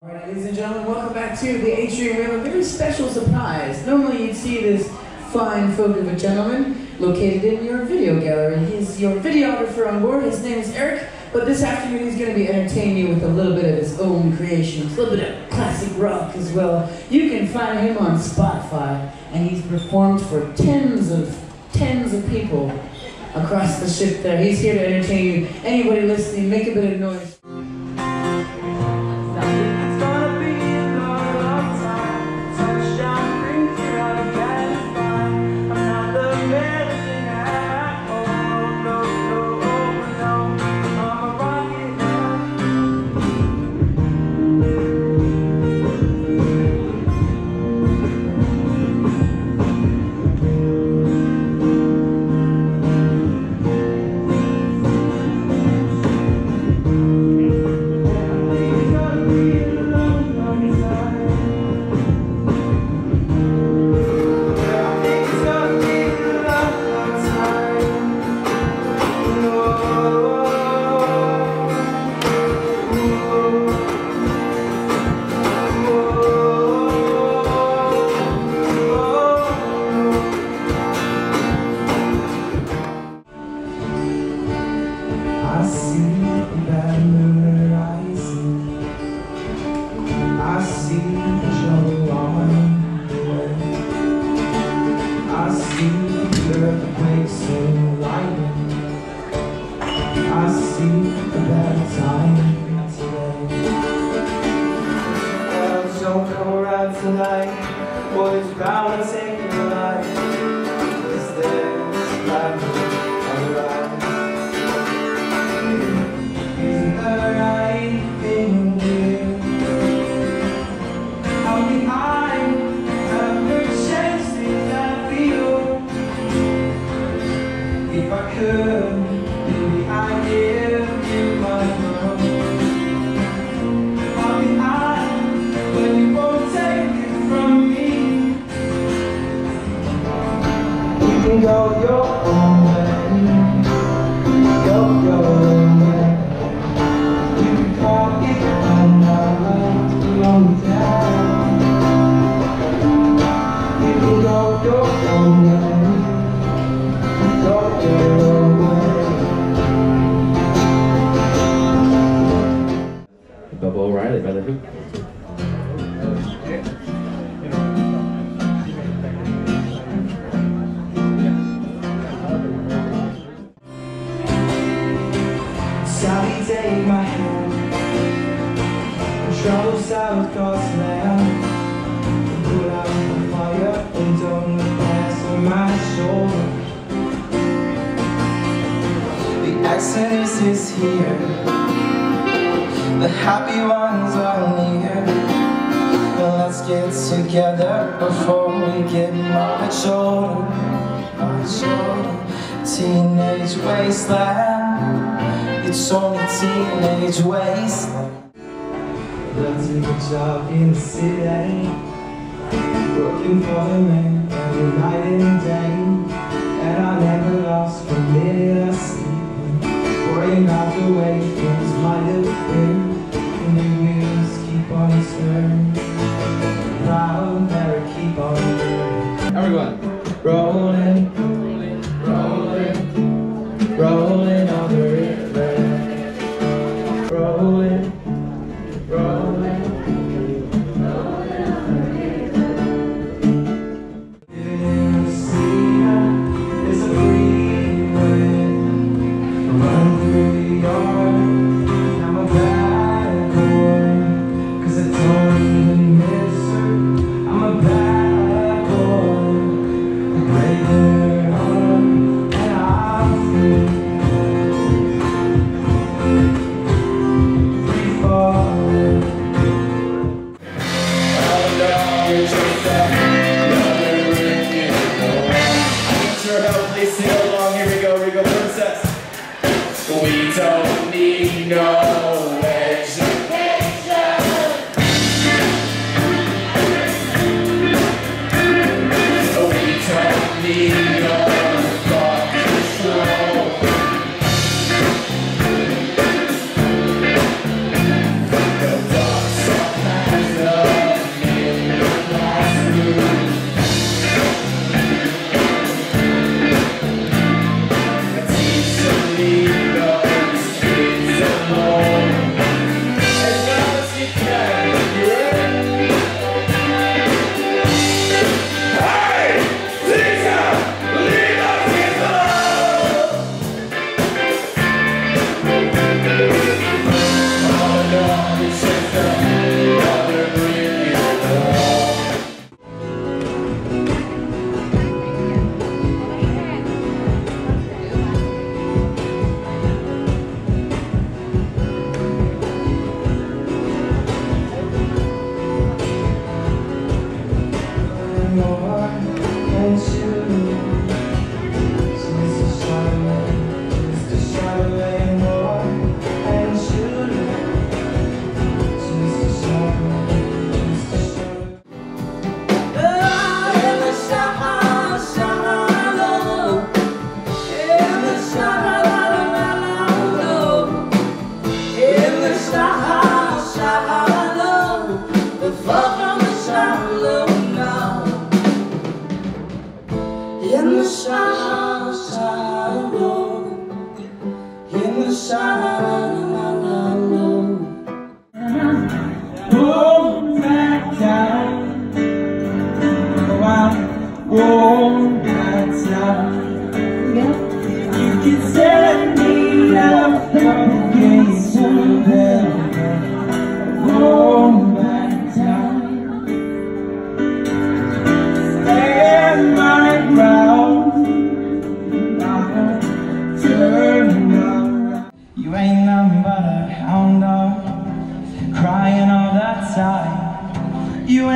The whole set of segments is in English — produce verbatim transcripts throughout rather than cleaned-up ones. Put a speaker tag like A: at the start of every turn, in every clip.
A: Alright, ladies and gentlemen, welcome back to the Atrium. We have a very special surprise. Normally you'd see this fine folk of a gentleman located in your video gallery. He's your videographer on board. His name is Eric, but this afternoon he's going to be entertaining you with a little bit of his own creations, a little bit of classic rock as well. You can find him on Spotify, and he's performed for tens of, tens of people across the ship there. He's here to entertain you. Anybody listening, make a bit of noise.
B: I see that moon rising. I see the trouble on the way. I see the earthquakes and lightning. I see a better time today. Well, don't come around tonight, boy, it's bound to take your life. Is there life on the rise? If I could, maybe I'd give you my love. I'll be high when you won't take it from me. You can go your own way, go your own way. You can call it on my way, long time. You can go your own way.
C: Bubba O'Reilly by the Who.
B: Sally, take my hand and travel south across land. Put out the fire and don't look past on my shoulder. The Exodus is here. The happy ones are near. But let's get together before we get much older, much older. Teenage wasteland. It's only teenage wasteland. Let's take a job in the city, working for the man every night and day. And I never lost a minute of sleep, worrying out the way things might have been. And the wheels keep on turning, proud never keep on turning.
C: Everyone,
B: rolling, rolling, rolling on the river, rolling, rolling, rolling on the river. In the sea, there's a free wind, run through the yard. I'm a bad boy.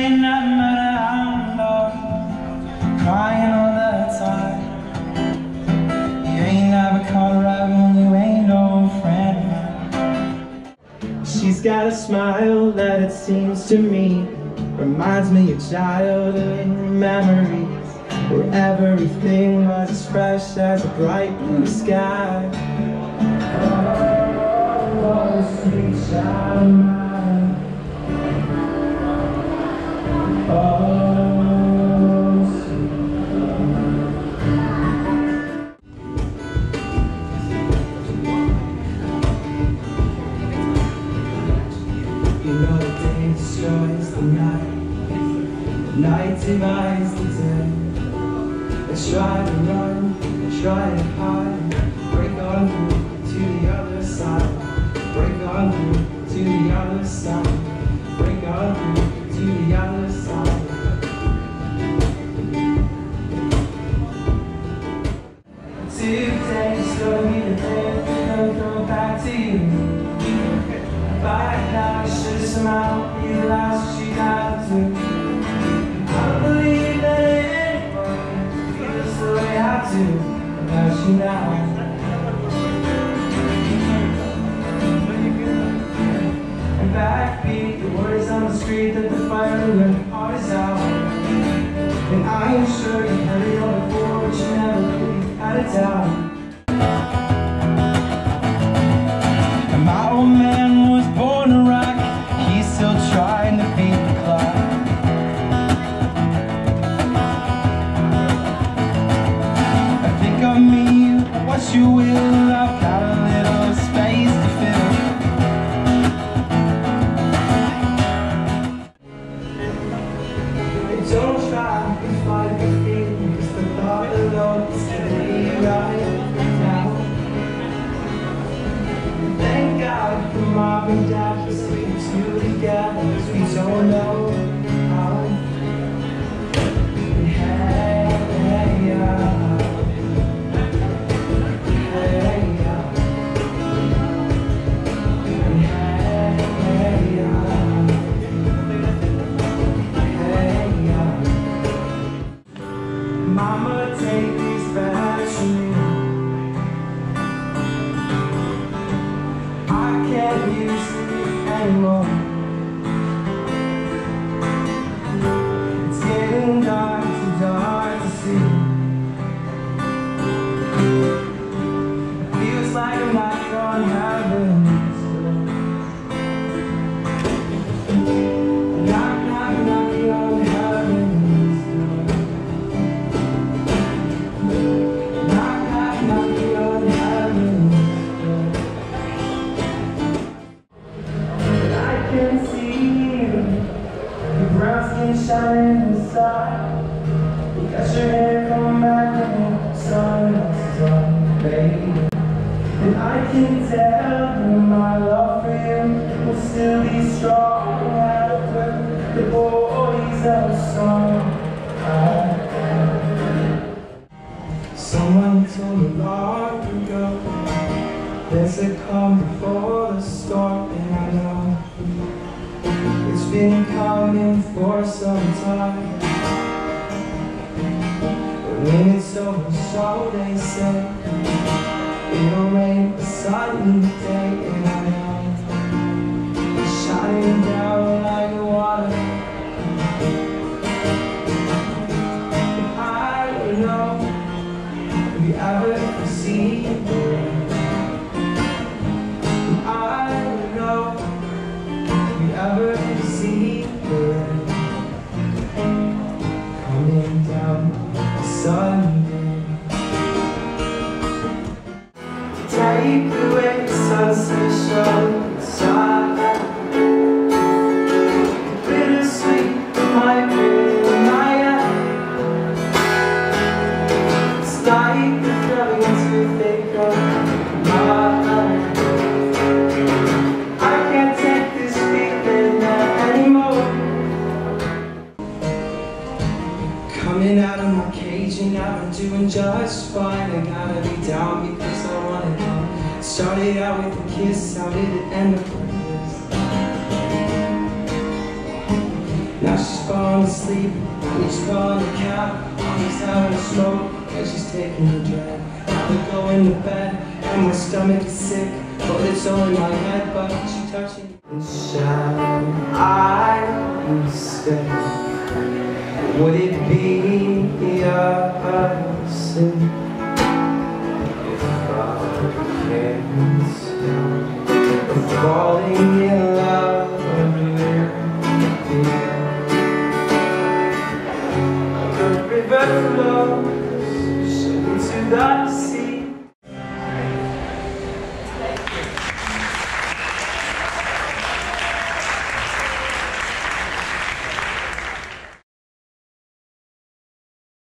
B: ain't nothing but a hound dog, crying all the time. You ain't never caught a rebel, you ain't no friend of mine. She's got a smile that it seems to me reminds me of childhood memories, where everything was as fresh as a bright blue sky. Oh, sweet child of mine. Oh, sweet. You know the day destroys the night, the night divides the day. I try to run, I try to hide, break on through to the other side, break on through to the other side, break on through to the other side. Today's gonna be the day that I'll go back to you. By now I should somehow be the last she got to. I don't believe that anyone feels the way I do about you now. And backbeat, the words on the street that the fire in your heart is out. And I am sure you heard it all before, but you never really had a doubt. And my old man was born to rock, he's still trying to beat the clock. I think of me, what you will, I've got a little space to fill. Don't try to fight the feelings, the thought alone is getting you right now. Thank God for mom and dad for sleeping two together, cause we don't know how. Hey, hey, yeah. Hey, yeah. Hey, yeah. Hey, yeah. Mama, take these back to me. I can't use it anymore. It's getting dark, too dark to see. It feels like I'm knocking on heaven's door. Knock, knock, knocking on heaven's door. Knock, knock, knocking on heaven's door. I can see your brown skin shining in the sun. You got your hair coming back when the sun is on, baby. And I can tell that my love for you will still be strong after the boys have sung. Someone told me long ago there's a calm before the storm, and I know it's been coming for some time. But when it's over, so they say, it'll rain a sunny day, and I know it's shining down like water. And I don't know if you ever see the rain. And I don't know if you ever see the rain coming down the Sunday. Take away the sensation inside. Bittersweet might be in my eye. It's like the feeling to think of my life. I can't take this feeling anymore. Coming out of my cage and now I'm doing just fine. I gotta be down because I want it. Started out with a kiss, how did it end up with this? Now she's falling asleep, and he's calling a cab. He's having a smoke, and she's taking a drag. Now we're going to bed, and my stomach is sick, but it's only my head, but she's touching. Shall I stay? Would it be a sin if I can't stop falling in love with you? The river flows into the sea.